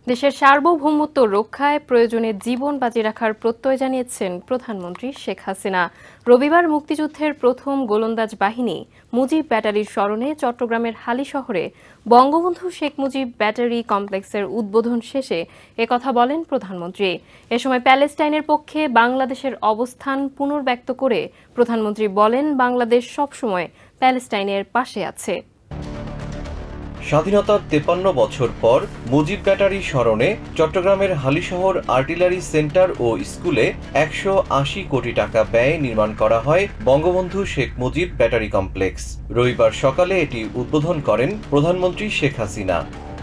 দেশের সার্বভৌমত্ব রক্ষায় প্রয়োজনে জীবন বাজি রাখার প্রত্যয় জানিয়েছেন প্রধানমন্ত্রী শেখ হাসিনা। রবিবার মুক্তিযুদ্ধের প্রথম গোলন্দাজ বাহিনী মুজিব ব্যাটারির স্মরণে চট্টগ্রামের হালিশহরে বঙ্গবন্ধু শেখ মুজিব ব্যাটারি কমপ্লেক্সের উদ্বোধন শেষে একথা বলেন প্রধানমন্ত্রী। এ সময় প্যালেস্টাইনের পক্ষে বাংলাদেশের অবস্থান পুনর্ব্যক্ত করে প্রধানমন্ত্রী বলেন, বাংলাদেশ সবসময় প্যালেস্টাইনের পাশে আছে। স্বাধীনতার 53 বছর পর মুজিব ব্যাটারি স্মরণে চট্টগ্রামের হালিশহর আর্টিলারি সেন্টার ও স্কুলে 180 কোটি টাকা ব্যয়ে নির্মাণ করা হয় বঙ্গবন্ধু শেখ মুজিব ব্যাটারি কমপ্লেক্স। রবিবার সকালে এটি উদ্বোধন করেন প্রধানমন্ত্রী শেখ হাসিনা।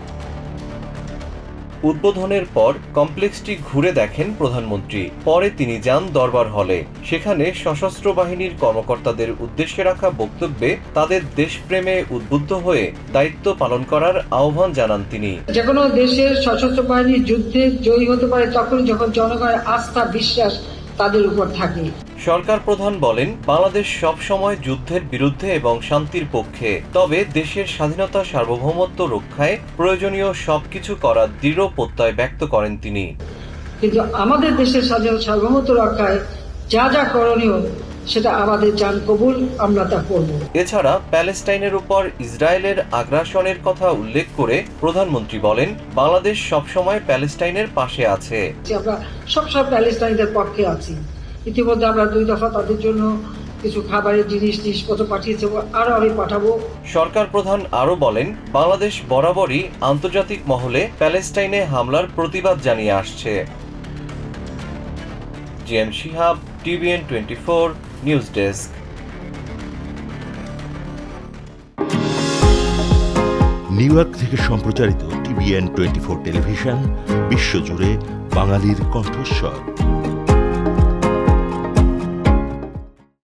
উদ্বোধনের পর কমপ্লেক্সটি ঘুরে দেখেন প্রধানমন্ত্রী। পরে তিনি যান দরবার হলে। সেখানে সশস্ত্র বাহিনীর কর্মকর্তাদের উদ্দেশ্যে রাখা বক্তব্যে তাদের দেশপ্রেমে উদ্বুদ্ধ হয়ে দায়িত্ব পালন করার আহ্বান জানান তিনি। যে কোনো দেশের সশস্ত্র বাহিনী যুদ্ধে জয়ী হতে পারে তখন যখন জনগণের আস্থা বিশ্বাস তাদের উপর থাকে। সরকার প্রধান বলেন, বাংলাদেশ সব সময় যুদ্ধের বিরুদ্ধে এবং শান্তির পক্ষে, তবে দেশের স্বাধীনতা সার্বভৌমত্ব রক্ষায় প্রয়োজনীয় সবকিছু করার দৃঢ় প্রত্যয় ব্যক্ত করেন তিনি। কিন্তু আমাদের দেশের স্বাধীনতা সার্বভৌমত্ব রক্ষায় যা যা করণীয় সেটা আমাদের জান কবুল, আমরা তা করব। এছাড়া প্যালেস্টাইনের উপর ইসরায়েলের আগ্রাসনের কথা উল্লেখ করে প্রধানমন্ত্রী বলেন, বাংলাদেশ সবসময় প্যালেস্টাইনের পাশে আছে। আমরা সবসময় প্যালেস্টাইনদের পক্ষে আছি। ইতিমধ্যে আমরা 2 দফা তাদের জন্য কিছু খাবারের জিনিসপত্র পাঠিয়েছে, আরো আমি পাঠাবো। সরকার প্রধান আরো বলেন, বাংলাদেশ বরাবরই আন্তর্জাতিক মহলে প্যালেস্টাইনে হামলার প্রতিবাদ জানিয়ে আসছে। GM Shihab, TVN 24 news desk. New York থেকে সম্প্রচারিত TVN 24 টেলিভিশন বিশ্বজুড়ে বাঙালির কণ্ঠস্বর।